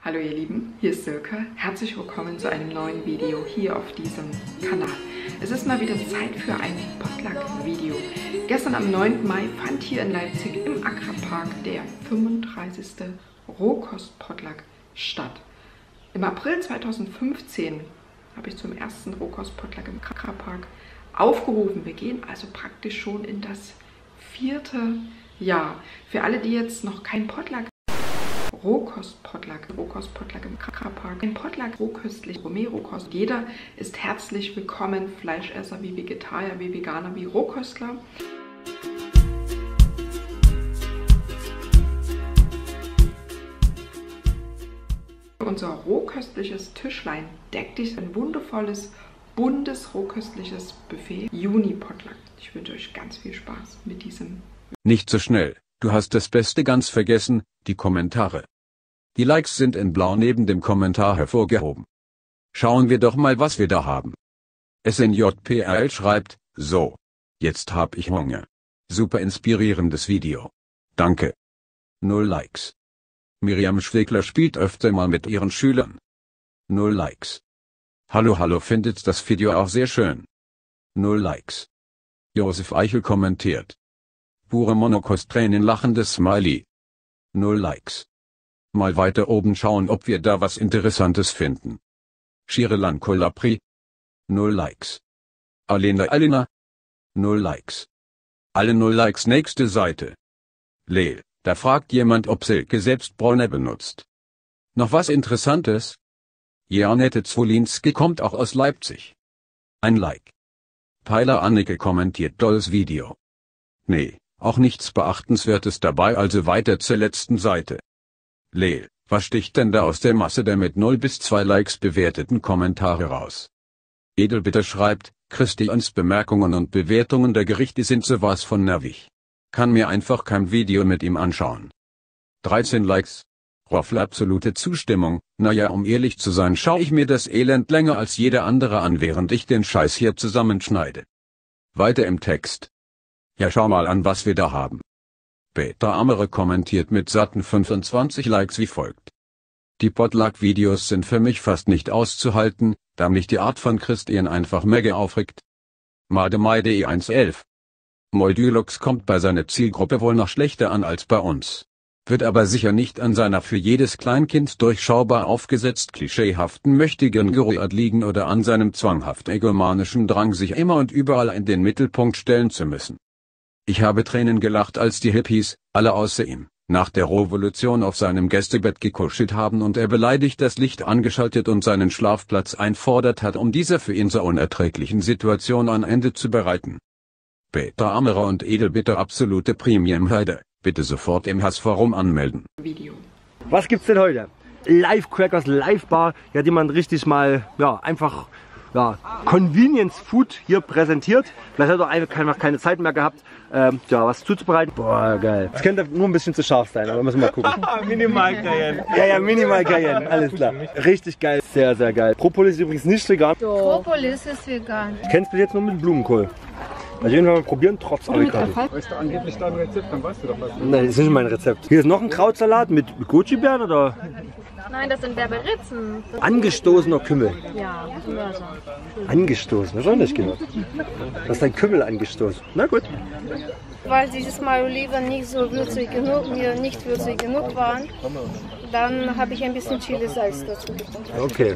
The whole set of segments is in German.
Hallo ihr Lieben, hier ist Silke. Herzlich willkommen zu einem neuen Video hier auf diesem Kanal. Es ist mal wieder Zeit für ein Potluck-Video. Gestern am 9. Mai fand hier in Leipzig im Akrapark der 35. Rohkost-Potluck statt. Im April 2015 habe ich zum ersten Rohkost-Potluck im Akrapark aufgerufen. Wir gehen also praktisch schon in das 4. Jahr. Für alle, die jetzt noch kein Potluck Rohkost-Potluck im Akrapark. Ein Potluck rohköstlich, Gourmet-Rohkost. Jeder ist herzlich willkommen, Fleischesser wie Vegetarier, wie Veganer, wie Rohköstler. Unser rohköstliches Tischlein deckt dich ein wundervolles, buntes, rohköstliches Buffet. Juni-Potluck. Ich wünsche euch ganz viel Spaß mit diesem. Nicht so schnell, du hast das Beste ganz vergessen, die Kommentare. Die Likes sind in blau neben dem Kommentar hervorgehoben. Schauen wir doch mal, was wir da haben. SNJPRL schreibt, so. Jetzt hab ich Hunger. Super inspirierendes Video. Danke. 0 Likes. Miriam Schwegler spielt öfter mal mit ihren Schülern. 0 Likes. Hallo findet das Video auch sehr schön. 0 Likes. Josef Eichel kommentiert. Pure Monokost-Tränen lachendes Smiley. 0 Likes. Mal weiter oben schauen, ob wir da was Interessantes finden. Shirelan Kolapri. 0 Likes. Alena. 0 Likes. Alle 0 Likes. Nächste Seite. Lel, da fragt jemand, ob Silke selbst Bronner benutzt. Noch was Interessantes? Janette Zwolinski kommt auch aus Leipzig. Ein Like. Peiler Annike kommentiert dolles Video. Nee, auch nichts Beachtenswertes dabei, also weiter zur letzten Seite. Lel, was sticht denn da aus der Masse der mit 0 bis 2 Likes bewerteten Kommentare raus? Edelbitter schreibt, Christians Bemerkungen und Bewertungen der Gerichte sind sowas von nervig. Kann mir einfach kein Video mit ihm anschauen. 13 Likes. Roffel absolute Zustimmung, naja, um ehrlich zu sein, schaue ich mir das Elend länger als jeder andere an, während ich den Scheiß hier zusammenschneide. Weiter im Text. Ja, schau mal an, was wir da haben. Peter Amere kommentiert mit satten 25 Likes wie folgt. Die Potluck-Videos sind für mich fast nicht auszuhalten, da mich die Art von Christian einfach mega aufregt. Mademai.de 111. Moldylux kommt bei seiner Zielgruppe wohl noch schlechter an als bei uns. Wird aber sicher nicht an seiner für jedes Kleinkind durchschaubar aufgesetzt klischeehaften Möchtegern-Geruart liegen oder an seinem zwanghaft egomanischen Drang, sich immer und überall in den Mittelpunkt stellen zu müssen. Ich habe Tränen gelacht, als die Hippies, alle außer ihm, nach der Revolution auf seinem Gästebett gekuschelt haben und er beleidigt das Licht angeschaltet und seinen Schlafplatz einfordert hat, um dieser für ihn so unerträglichen Situation ein Ende zu bereiten. Peter Ammerer und Edelbitter absolute Premium-Heide, bitte sofort im Hassforum anmelden. Video. Was gibt's denn heute? Live-Crackers, Live-Bar, ja, die man richtig mal, ja, einfach, ja, Convenience Food hier präsentiert. Vielleicht hat er einfach keine Zeit mehr gehabt, ja, was zuzubereiten. Boah, geil. Das könnte nur ein bisschen zu scharf sein, aber müssen wir mal gucken. Minimal Cayenne. Ja, Minimal Cayenne, alles klar. Richtig geil, sehr, sehr geil. Propolis ist übrigens nicht vegan. Propolis ist vegan. Ich kenn's bis jetzt nur mit Blumenkohl. Also jeden Fall mal probieren, trotz Avocado. Weißt du angeblich dein Rezept, dann weißt du doch was. Nein, das ist nicht mein Rezept. Hier ist noch ein Krautsalat mit Goji-Beeren oder? Nein, das sind Berberitzen. Angestoßener Kümmel. Ja, Mörser. Angestoßen, das soll nicht genau. Das ist ein Kümmel angestoßen. Na gut. Weil dieses Mal Oliven nicht so würzig genug, mir nicht würzig genug waren, dann habe ich ein bisschen Chili-Salz dazu getan. Okay.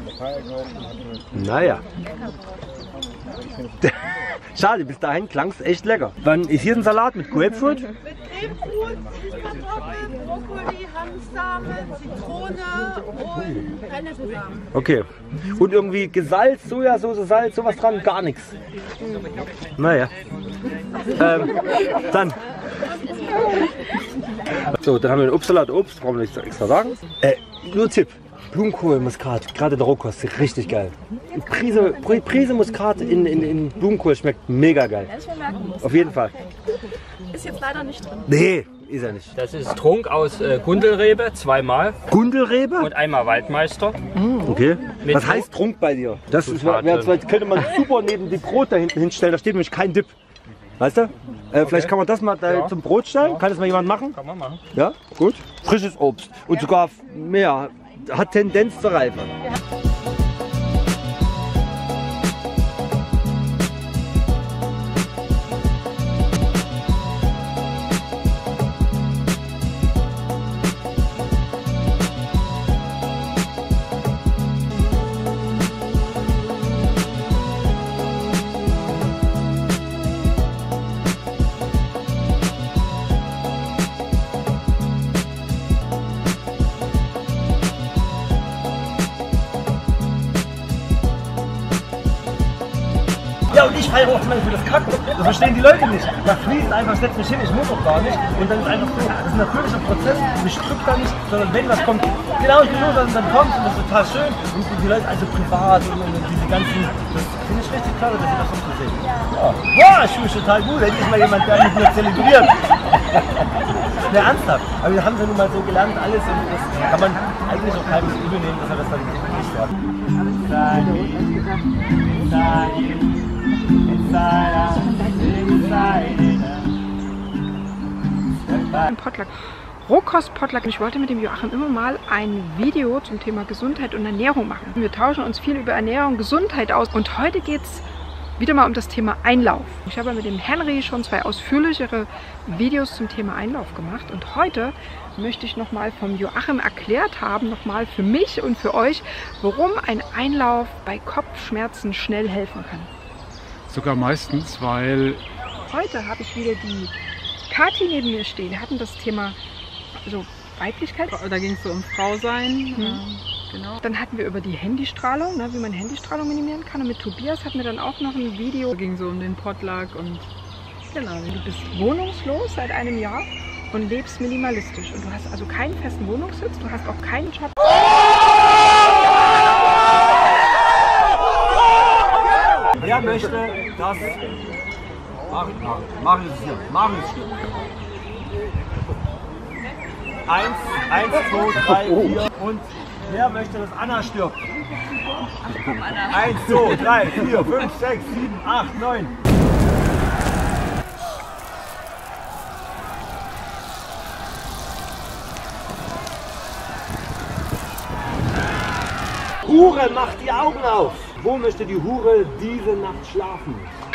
Naja. Schade, bis dahin klang es echt lecker. Wann ist hier ein Salat mit Grapefruit? Mit Grapefruit, Kartoffeln, Brokkoli, Hanfsamen, Zitrone und Brennnesselsamen. Okay. Und irgendwie gesalzt, Sojasauce, Salz, sowas dran? Gar nichts. Naja. Dann. So, dann haben wir den Obstsalat. Obst, brauchen wir nicht extra sagen. Nur Tipp. Blumenkohl, Muskat, gerade der Rohkost, richtig geil. Prise Muskat in Blumenkohl schmeckt mega geil. Auf jeden Fall. Ist jetzt leider nicht drin. Nee, ist er nicht. Das ist Trunk aus Gundelrebe, zweimal. Gundelrebe? Und einmal Waldmeister. Okay. Was heißt Trunk bei dir? Das ist, könnte man super neben die Brot da hinten hinstellen, da steht nämlich kein Dip. Weißt du? Vielleicht kann man das mal da zum Brot stellen. Kann das mal jemand machen? Kann man machen. Ja, gut. Frisches Obst. Und sogar mehr. hat Tendenz zur Reife. Ja, und ich feiere auch zum Beispiel das Kacken. Das verstehen die Leute nicht. Da fließt einfach, setzt mich hin, ich muss auch gar nicht. Und dann ist einfach so, das ist ein natürlicher Prozess. Ich drücke da nicht, sondern wenn was kommt, genau, ich bin los, dann kommt und das ist total schön. Und die Leute, also privat und diese ganzen, das finde ich richtig toll, dass sie das so zu sehen. Ja, boah, ich fühle mich total gut, endlich mal jemand, der mich nur zelebriert. Ja, ernsthaft. Aber wir haben es ja nun mal so gelernt, alles. Und das kann man eigentlich auch keinem übel nehmen, dass er das dann nicht hat. Potluck. Rohkost-Potluck. Ich wollte mit dem Joachim immer mal ein Video zum Thema Gesundheit und Ernährung machen. Wir tauschen uns viel über Ernährung und Gesundheit aus. Und heute geht es wieder mal um das Thema Einlauf. Ich habe mit dem Henry schon 2 ausführlichere Videos zum Thema Einlauf gemacht. Und heute möchte ich nochmal vom Joachim erklärt haben, nochmal für mich und für euch, warum ein Einlauf bei Kopfschmerzen schnell helfen kann. Sogar meistens, weil... Heute habe ich wieder die Kathi neben mir stehen. Wir hatten das Thema so Weiblichkeit. Da ging es so um Frausein. Genau. Dann hatten wir über die Handystrahlung, ne, wie man Handystrahlung minimieren kann. Und mit Tobias hatten wir dann auch noch ein Video. Da ging so um den Potluck und Genau, du bist wohnungslos seit einem Jahr und lebst minimalistisch. Und du hast also keinen festen Wohnungssitz, du hast auch keinen Job. Wer möchte das? Marius ist hier. Marius ist hier. 1, 2, 3, 4 und wer möchte, dass Anna stirbt? 1, 2, 3, 4, 5, 6, 7, 8, 9. Hure, macht die Augen auf! Wo möchte die Hure diese Nacht schlafen?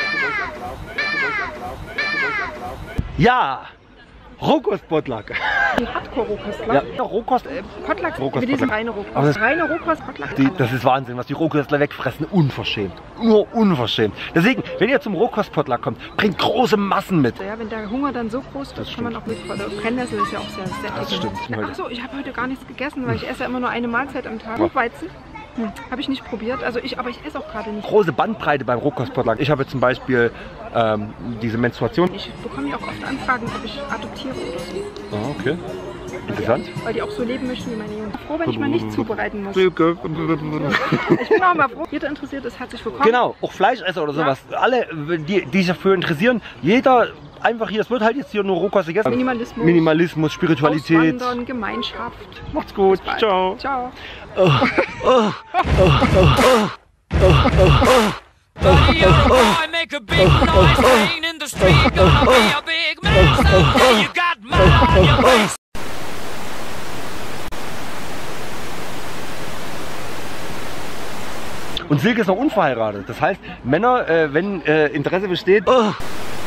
Ja! Rohkost-Potluck. Die Hardcore-Rohkost, Ja, Rohkost, Potluck, Rohkost, wir diesen Potluck. reine Rohkost. Aber das- Reine Rohkost, Potluck. das ist Wahnsinn, was die Rohköstler wegfressen. Unverschämt. Nur unverschämt. Deswegen, wenn ihr zum Rohkost-Potluck kommt, bringt große Massen mit. Ja, wenn der Hunger dann so groß ist, kann man auch mit. Der Brennnessel ist ja auch sehr sättigend. Das stimmt. Achso, ich habe heute gar nichts gegessen, weil ich esse ja immer nur eine Mahlzeit am Tag. Buchweizen. Habe ich nicht probiert. Also aber ich esse auch gerade nicht. Große Bandbreite beim Rohkost-Potluck. Ich habe zum Beispiel diese Menstruation. Ich bekomme ja auch oft Anfragen, ob ich adoptiere oder so. Ah, okay. Interessant. Weil die auch so leben möchten wie meine Jungs. Ich bin froh, wenn ich mal nicht zubereiten muss. Ich bin auch mal froh. Jeder interessiert ist, herzlich willkommen. Genau, auch Fleischesser oder sowas. Alle, die sich dafür interessieren, jeder einfach hier, es wird halt jetzt hier nur Rohkost gegessen. Minimalismus. Minimalismus, Spiritualität. Auswandern, Gemeinschaft. Macht's gut. Bis bald. Ciao. Ciao. boy, make a big noise, playing in the street, gonna be a big man someday. You got mud on your face. Und Silke ist noch unverheiratet. Das heißt, Männer, wenn Interesse besteht,